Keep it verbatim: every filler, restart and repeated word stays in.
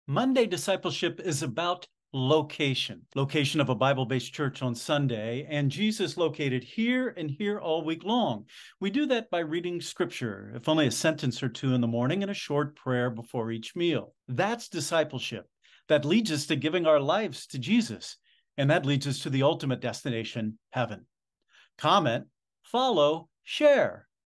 Monday discipleship is about location, location of a Bible-based church on Sunday, and Jesus located here and here all week long. We do that by reading scripture, if only a sentence or two in the morning and a short prayer before each meal. That's discipleship. That leads us to giving our lives to Jesus, and that leads us to the ultimate destination, heaven. Comment, follow, share.